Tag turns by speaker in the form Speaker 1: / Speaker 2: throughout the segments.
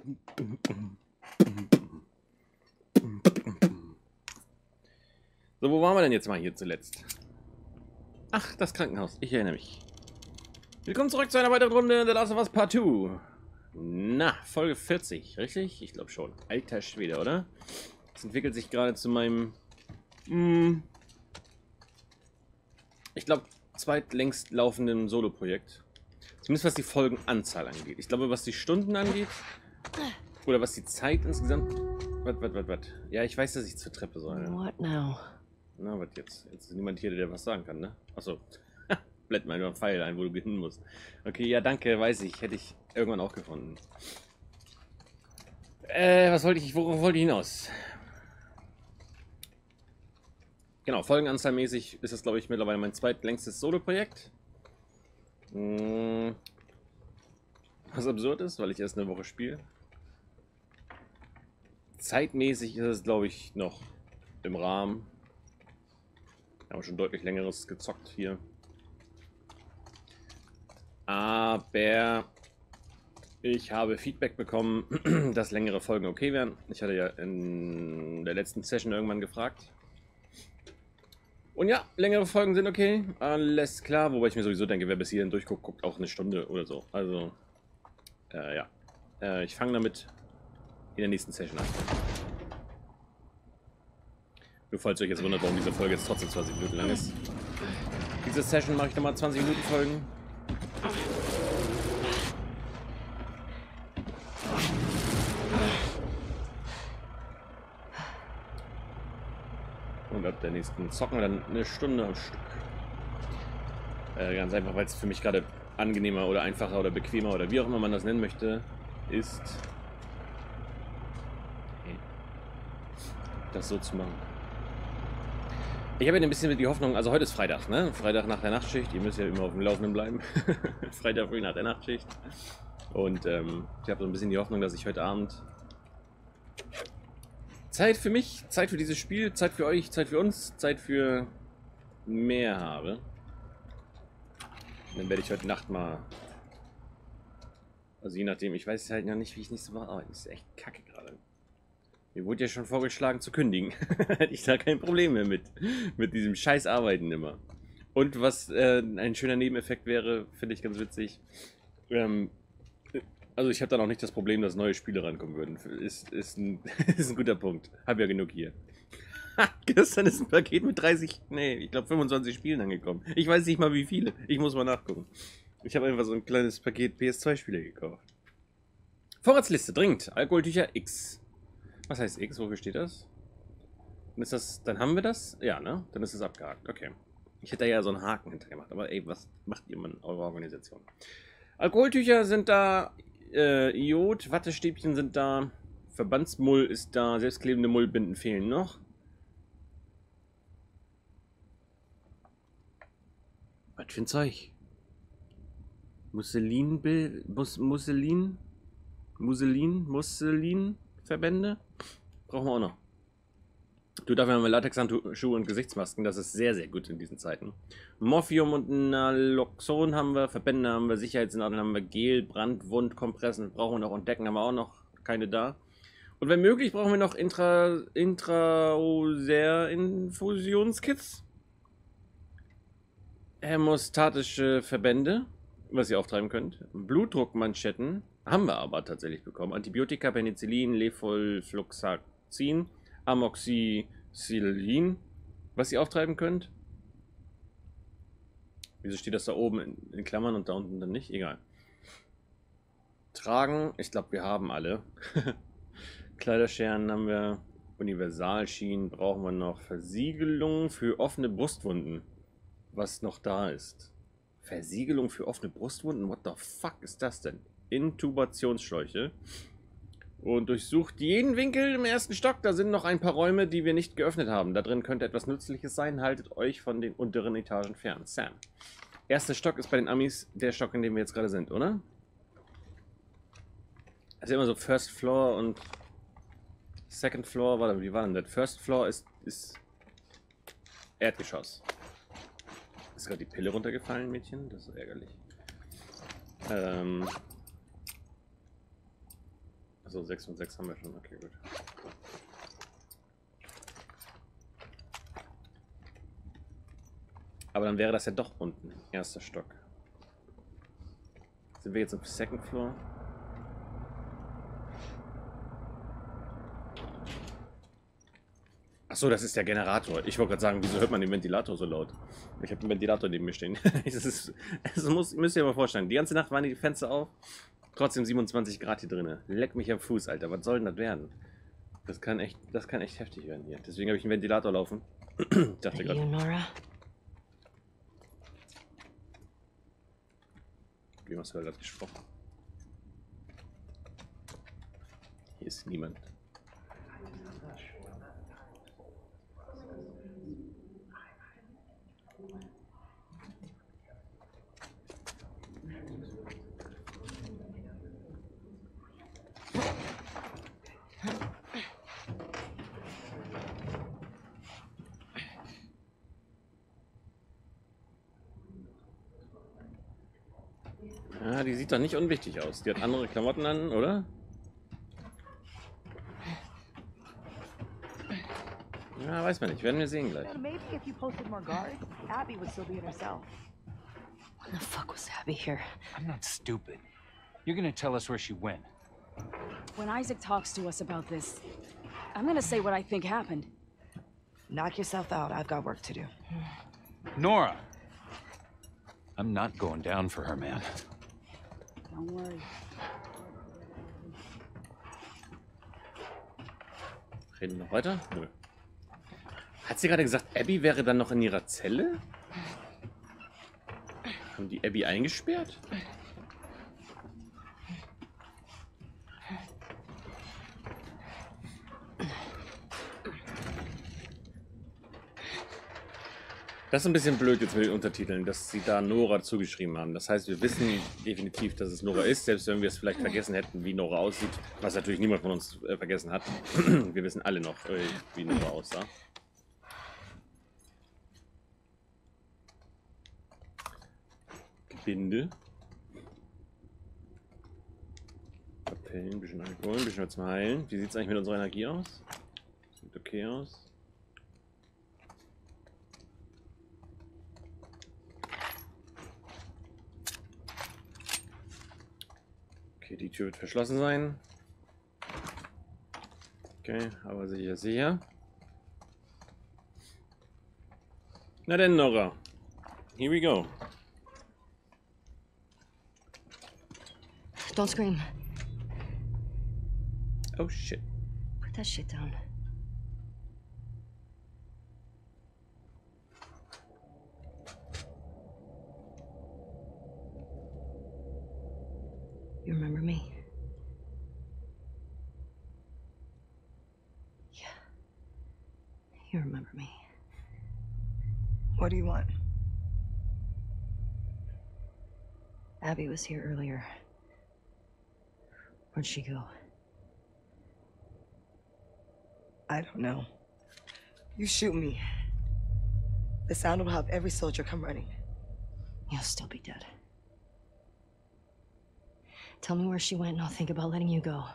Speaker 1: So, wo waren wir denn jetzt mal hier zuletzt? Ach, das Krankenhaus. Ich erinnere mich. Willkommen zurück zu einer weiteren Runde The Last of Us Part 2. Na, Folge 40, richtig? Ich glaube schon. Alter Schwede, oder? Das entwickelt sich gerade zu meinem... ich glaube, zweitlängst laufenden Solo-Projekt. Zumindest was die Folgenanzahl angeht. Ich glaube, was die Stunden angeht... Oder was die Zeit insgesamt... Was? Ja, ich weiß, dass ich zur Treppe soll.
Speaker 2: What now?
Speaker 1: Na, was jetzt? Jetzt ist niemand hier, der was sagen kann, ne? Achso. Blend mal nur einen Pfeil ein, wo du hin musst. Okay, ja, danke, weiß ich. Hätte ich irgendwann auch gefunden. Was wollte ich... Worauf wollte ich hinaus? Genau, folgenanzahlmäßig ist das, glaube ich, mittlerweile mein zweitlängstes Solo-Projekt. Was absurd ist, weil ich erst eine Woche spiele. Zeitmäßig ist es, glaube ich, noch im Rahmen. Wir haben schon deutlich längeres gezockt hier. Aber ich habe Feedback bekommen, dass längere Folgen okay wären. Ich hatte ja in der letzten Session irgendwann gefragt. Und ja, längere Folgen sind okay. Alles klar, wobei ich mir sowieso denke, wer bis hierhin durchguckt, guckt auch eine Stunde oder so. Also, ja. Ich fange damit in der nächsten Session an. Nur falls ihr euch jetzt wundert, warum diese Folge jetzt trotzdem 20 Minuten lang ist. Diese Session mache ich nochmal 20 Minuten Folgen. Und ab der nächsten zocken wir dann eine Stunde am Stück. Ganz einfach, weil es für mich gerade angenehmer oder einfacher oder bequemer oder wie auch immer man das nennen möchte, ist, das so zu machen. Ich habe ja ein bisschen die Hoffnung, also heute ist Freitag, ne? Freitag nach der Nachtschicht, ihr müsst ja immer auf dem Laufenden bleiben. Freitag früh nach der Nachtschicht. Und ich habe so ein bisschen die Hoffnung, dass ich heute Abend Zeit für mich, Zeit für dieses Spiel, Zeit für euch, Zeit für uns, Zeit für mehr habe. Und dann werde ich heute Nacht mal, also je nachdem, ich weiß halt noch nicht, wie ich nächste Woche arbeite. Das ist echt kacke gerade. Mir wurde ja schon vorgeschlagen zu kündigen. Hätte ich da kein Problem mehr mit diesem scheiß Arbeiten immer. Und was ein schöner Nebeneffekt wäre, finde ich ganz witzig. Also ich habe dann auch nicht das Problem, dass neue Spiele rankommen würden. Ist ein guter Punkt. Hab ja genug hier. Gestern ist ein Paket mit 30, nee, ich glaube 25 Spielen angekommen. Ich weiß nicht mal wie viele. Ich muss mal nachgucken. Ich habe einfach so ein kleines Paket PS2-Spiele gekauft. Vorratsliste, dringend. Alkoholtücher X. Was heißt X? Wofür steht das? Dann ist das, dann haben wir das? Ja, ne? Dann ist es abgehakt. Okay. Ich hätte da ja so einen Haken hinter gemacht. Aber ey, was macht ihr in eurer Organisation? Alkoholtücher sind da. Iod, Wattestäbchen sind da. Verbandsmull ist da. Selbstklebende Mullbinden fehlen noch. Was für ein Zeug? Musselinverbände? Brauchen wir auch noch. Du, dafür haben wir Latexhandschuhe und Gesichtsmasken. Das ist sehr, sehr gut in diesen Zeiten. Morphium und Naloxon haben wir. Verbände haben wir. Sicherheitsnadeln haben wir. Gel, Brandwundkompressen brauchen wir noch. Und Decken haben wir auch noch. Keine da. Und wenn möglich brauchen wir noch Intraoser-Infusionskits. Hämostatische Verbände, was ihr auftreiben könnt. Blutdruckmanschetten haben wir aber tatsächlich bekommen. Antibiotika, Penicillin, Levofloxacin, Amoxicillin, was ihr auftreiben könnt. Wieso steht das da oben in Klammern und da unten dann nicht? Egal. Tragen, ich glaube, wir haben alle. Kleiderscheren haben wir. Universalschienen brauchen wir noch. Versiegelung für offene Brustwunden. Was noch da ist. Versiegelung für offene Brustwunden? What the fuck ist das denn? Intubationsschläuche. Und durchsucht jeden Winkel im ersten Stock. Da sind noch ein paar Räume, die wir nicht geöffnet haben. Da drin könnte etwas Nützliches sein. Haltet euch von den unteren Etagen fern. Sam. Erster Stock ist bei den Amis der Stock, in dem wir jetzt gerade sind, oder? Also immer so First Floor und Second Floor. Warte, wie war denn das? First Floor ist Erdgeschoss. Ist gerade die Pille runtergefallen, Mädchen? Das ist ärgerlich. Also 6 von 6 haben wir schon. Okay, gut. Aber dann wäre das ja doch unten. Erster Stock. Sind wir jetzt im Second Floor? Achso, das ist der Generator. Ich wollte gerade sagen, wieso hört man den Ventilator so laut? Ich habe den Ventilator neben mir stehen. Müsst ihr aber vorstellen. Die ganze Nacht waren die Fenster auf. Trotzdem 27 Grad hier drin. Leck mich am Fuß, Alter. Was soll denn das werden? Das kann echt heftig werden hier. Deswegen habe ich einen Ventilator laufen. Ich dachte gerade.
Speaker 2: Nora?
Speaker 1: Wie hast du gerade gesprochen? Hier ist niemand. Ja, die sieht doch nicht unwichtig aus. Die hat andere Klamotten an, oder? Ja, weiß man nicht. Werden wir sehen gleich.
Speaker 3: Maybe if you posted more guards, Abby would still be it herself.
Speaker 2: When the fuck was Abby here?
Speaker 4: I'm not stupid. You're gonna tell us where she went.
Speaker 5: When Isaac talks to us about this, I'm gonna say what I think happened.
Speaker 3: Knock yourself out. I've got work to do.
Speaker 4: Nora! I'm not going down for her, man.
Speaker 5: Don't worry.
Speaker 1: Reden wir noch weiter? Nö. Hat sie gerade gesagt, Abby wäre dann noch in ihrer Zelle? Haben die Abby eingesperrt? Das ist ein bisschen blöd jetzt mit den Untertiteln, dass sie da Nora zugeschrieben haben. Das heißt, wir wissen definitiv, dass es Nora ist, selbst wenn wir es vielleicht vergessen hätten, wie Nora aussieht. Was natürlich niemand von uns vergessen hat. Wir wissen alle noch, wie Nora aussah. Binde. Appellen, ein bisschen Alkohol, ein bisschen was zum Heilen. Wie sieht es eigentlich mit unserer Energie aus? Sieht okay aus. Okay, die Tür wird verschlossen sein. Okay, aber sicher, sicher. Na denn, Nora. Here we go.
Speaker 2: Don't scream.
Speaker 1: Oh shit.
Speaker 2: Put that shit down. You remember me? Yeah. You remember me.
Speaker 3: What do you want?
Speaker 2: Abby was here earlier. Where'd she go?
Speaker 3: I don't know. You shoot me. The sound will have every soldier come running.
Speaker 2: You'll still be dead. Tell me where she went and I'll think about letting you go.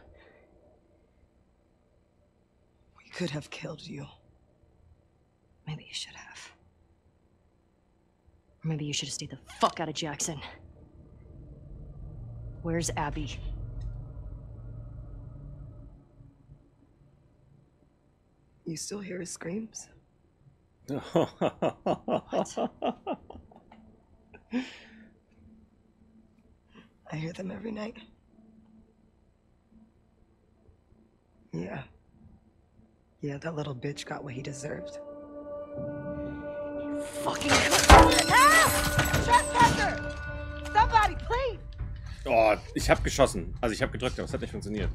Speaker 3: We could have killed you.
Speaker 2: Maybe you should have. Or maybe you should have stayed the fuck out of Jackson. Where's Abby?
Speaker 3: You still hear his screams?
Speaker 2: What?
Speaker 3: I hear them every night. Yeah. Yeah, that little bitch got what he deserved.
Speaker 2: Fucking
Speaker 3: Trespasser! Somebody, please!
Speaker 1: Oh, ich habe geschossen. Also ich habe gedrückt, aber es hat nicht funktioniert.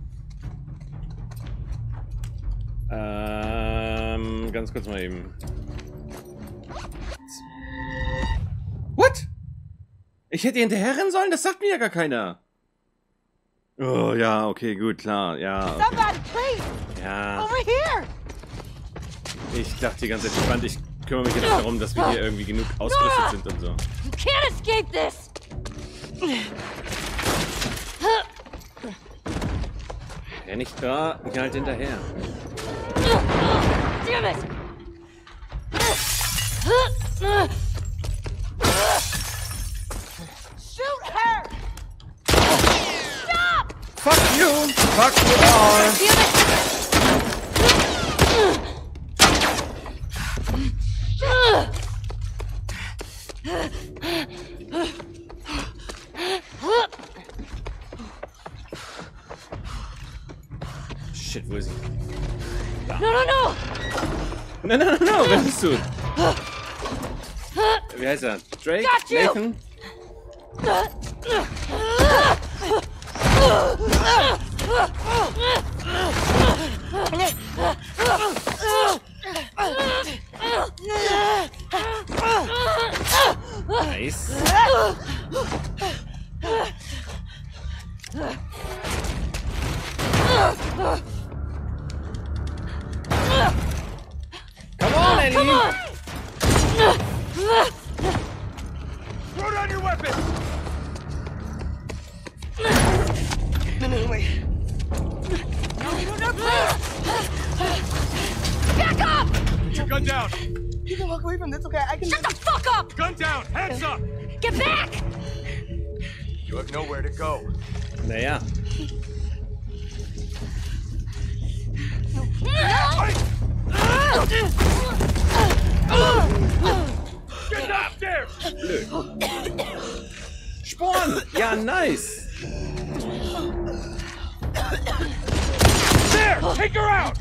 Speaker 1: Ganz kurz mal eben. What? Ich hätte hinterherrennen sollen? Das sagt mir ja gar keiner. Oh, ja, okay, gut, klar, ja. Okay.
Speaker 3: Somebody, please!
Speaker 1: Ja.
Speaker 3: Over here!
Speaker 1: Ich dachte die ganze Zeit, spannend, ich kümmere mich jetzt darum, dass wir hier irgendwie genug ausgerüstet sind und so.
Speaker 2: You can't escape this!
Speaker 1: Renn nicht da, ich halt hinterher.
Speaker 2: Damn it! Shoot her! Stop!
Speaker 1: Fuck you! Fuck you all!
Speaker 2: Damn it!
Speaker 1: Shit, wo ist sie?
Speaker 2: No, no, no!
Speaker 1: No, wer bist du? Wie heißt er? Drake?
Speaker 2: Got you!
Speaker 1: Nathan? Nice. Come on, Eddie!
Speaker 2: Come on!
Speaker 6: Throw down your weapon!
Speaker 3: No, wait.
Speaker 2: No, please! Back up!
Speaker 6: Put your gun down!
Speaker 3: You can walk away from this, okay? I can.
Speaker 2: Shut the fuck up!
Speaker 6: Gun down! Hands up!
Speaker 2: Get back!
Speaker 6: You have nowhere to go.
Speaker 1: Naja.
Speaker 6: Get upstairs!
Speaker 1: Blöd. Sporn! Ja, nice!
Speaker 6: There! Take her out!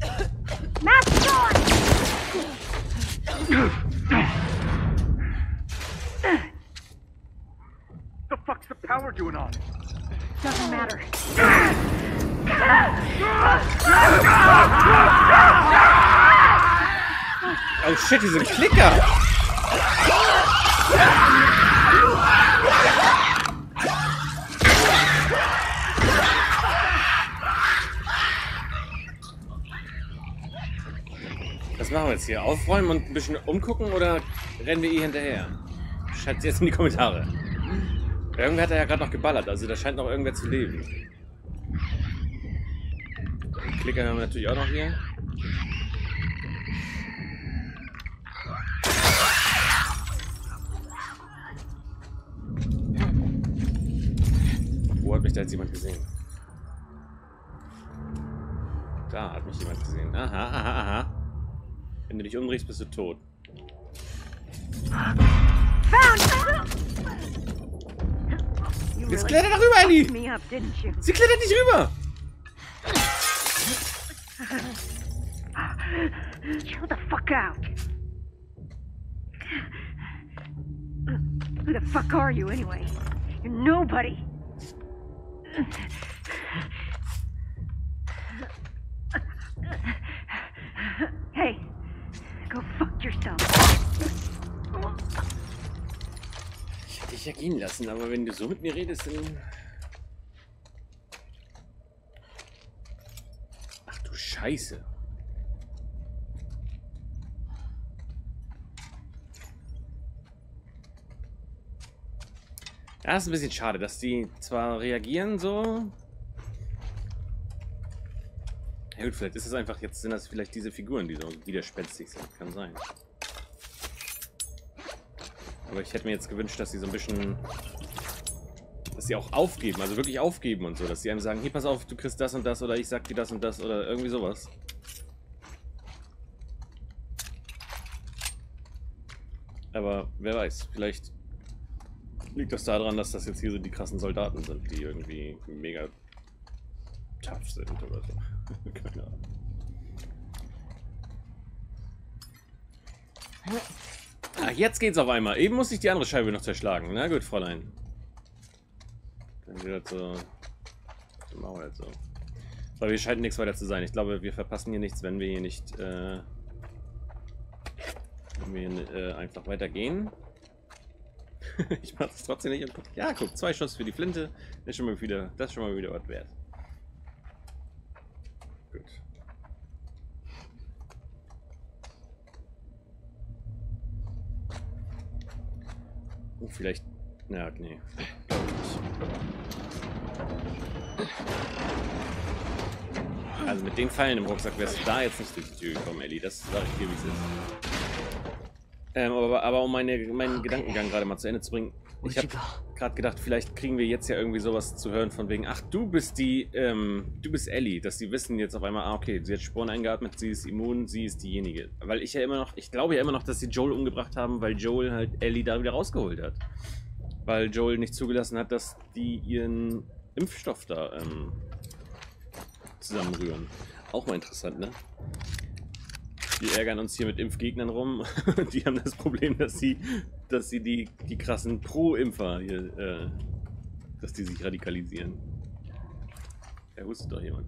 Speaker 6: The fuck's the power doing on?
Speaker 2: Doesn't matter.
Speaker 1: Oh shit, diese Klicker! Was machen wir jetzt hier? Aufräumen und ein bisschen umgucken oder rennen wir hinterher? Schreibt jetzt in die Kommentare. Irgendwer hat ja gerade noch geballert, also da scheint noch irgendwer zu leben. Den Klicker haben wir natürlich auch noch hier. Wo hat mich da jetzt jemand gesehen? Da hat mich jemand gesehen. Aha, aha, aha. Wenn du dich umdrehst, bist du tot. Jetzt klettert er rüber, Ellie! Sie klettert nicht rüber!
Speaker 7: Chill the fuck out. Who the fuck are you anyway? You're nobody. Hey, go fuck yourself.
Speaker 1: Ich hätte dich ja gehen lassen, aber wenn du so mit mir redest, dann... Ach du Scheiße. Ja, ist ein bisschen schade, dass die zwar reagieren so... Ja gut, vielleicht ist es einfach, jetzt sind das vielleicht diese Figuren, die so widerspenstig sind. Kann sein. Aber ich hätte mir jetzt gewünscht, dass sie so ein bisschen... Dass sie auch aufgeben, also wirklich aufgeben und so. Dass sie einem sagen, hier, pass auf, du kriegst das und das oder ich sag dir das und das oder irgendwie sowas. Aber wer weiß, vielleicht liegt das daran, dass das jetzt hier so die krassen Soldaten sind, die irgendwie mega tough sind oder so. Keine Ahnung. Ach, jetzt geht's auf einmal. Eben musste ich die andere Scheibe noch zerschlagen. Na gut, Fräulein. Dann wieder so. Dann machen wir jetzt so. Aber wir scheinen nichts weiter zu sein. Ich glaube, wir verpassen hier nichts, wenn wir hier nicht einfach weitergehen. Ich mache das trotzdem nicht. Ja, guck, 2 Schuss für die Flinte. Das ist schon mal wieder was wert. Gut. Oh, vielleicht. Ja, nee. Also mit den Pfeilen im Rucksack wärst du da jetzt nicht durch die Tür gekommen, Ellie. Das sage ich dir, wie es ist. Aber um meinen Gedankengang gerade mal zu Ende zu bringen. Ich habe gerade gedacht, vielleicht kriegen wir jetzt ja irgendwie sowas zu hören von wegen, ach, du bist Ellie, dass die wissen jetzt auf einmal, okay, sie hat Sporen eingeatmet, sie ist immun, sie ist diejenige. Weil ich glaube ja immer noch, dass sie Joel umgebracht haben, weil Joel halt Ellie da wieder rausgeholt hat. Weil Joel nicht zugelassen hat, dass die ihren Impfstoff da zusammenrühren. Auch mal interessant, ne? Wir ärgern uns hier mit Impfgegnern rum. Die haben das Problem, dass sie die krassen Pro-Impfer hier, dass die sich radikalisieren. Da hustet doch jemand.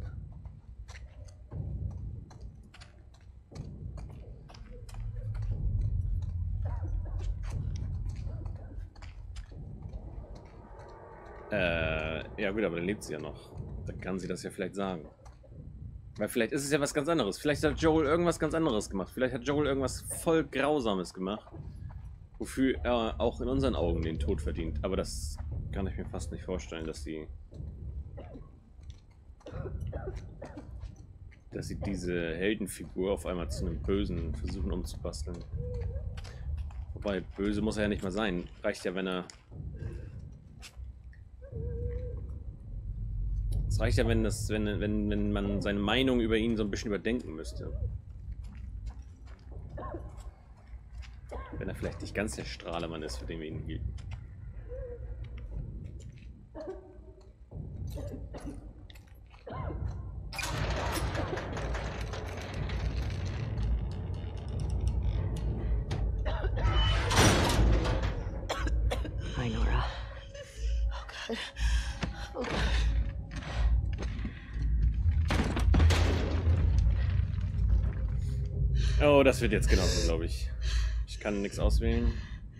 Speaker 1: Ja gut, aber dann lebt sie ja noch. Dann kann sie das ja vielleicht sagen. Weil vielleicht ist es ja was ganz anderes. Vielleicht hat Joel irgendwas ganz anderes gemacht. Vielleicht hat Joel irgendwas voll Grausames gemacht. Wofür er auch in unseren Augen den Tod verdient. Aber das kann ich mir fast nicht vorstellen, dass sie diese Heldenfigur auf einmal zu einem Bösen versuchen umzubasteln. Wobei, böse muss er ja nicht mal sein. Reicht ja, wenn er... Es reicht ja, wenn man seine Meinung über ihn so ein bisschen überdenken müsste. Wenn er vielleicht nicht ganz der Strahlemann ist, für den wir ihn hielten.
Speaker 3: Hi, Nora. Oh God. Oh God.
Speaker 1: Oh, das wird jetzt genauso, glaube ich. Ich kann nichts auswählen.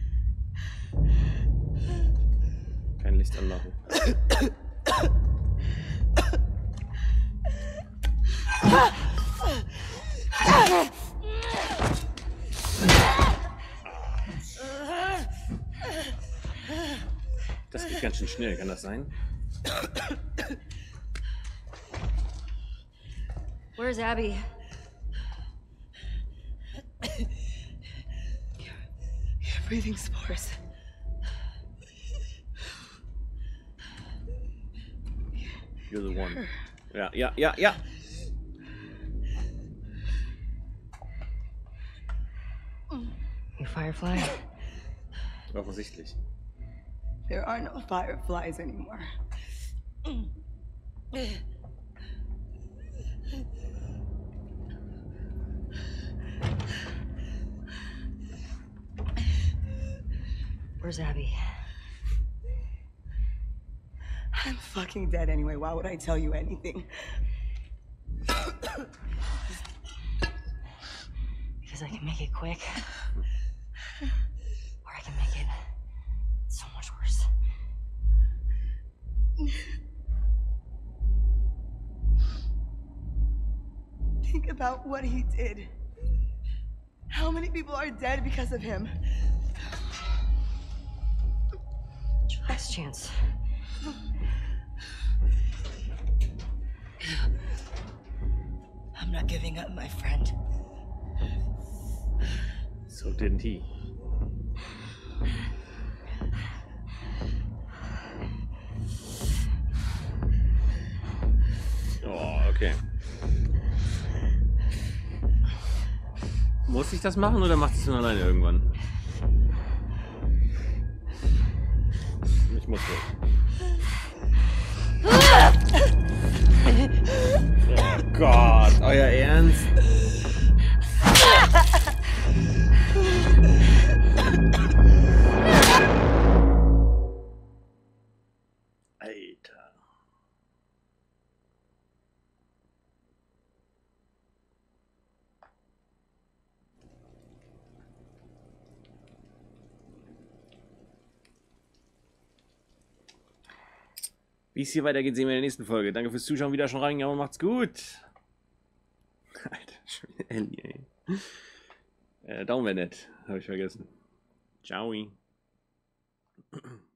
Speaker 1: Kein Licht anmachen. Das geht ganz schön schnell, kann das sein?
Speaker 5: Where's Abby?
Speaker 3: You're breathing spores.
Speaker 1: You're the one. Ja.
Speaker 3: You Firefly?
Speaker 1: Offensichtlich.
Speaker 3: There are no fireflies anymore.
Speaker 5: Where's Abby?
Speaker 3: I'm fucking dead anyway. Why would I tell you anything?
Speaker 5: Because I can make it quick. Or I can make it so much worse.
Speaker 3: Think about what he did. How many people are dead because of him?
Speaker 5: Last chance.
Speaker 3: I'm not giving up, my friend.
Speaker 1: So didn't he. Oh, okay. Muss ich das machen oder macht es von alleine irgendwann? Ich muss wohl. Oh Gott, euer Ernst? Alter. Wie es hier weitergeht, sehen wir in der nächsten Folge. Danke fürs Zuschauen, wieder schon rein, aber macht's gut. Alter, schon wieder Ellie, ey. Daumen wäre nett, habe ich vergessen. Ciao.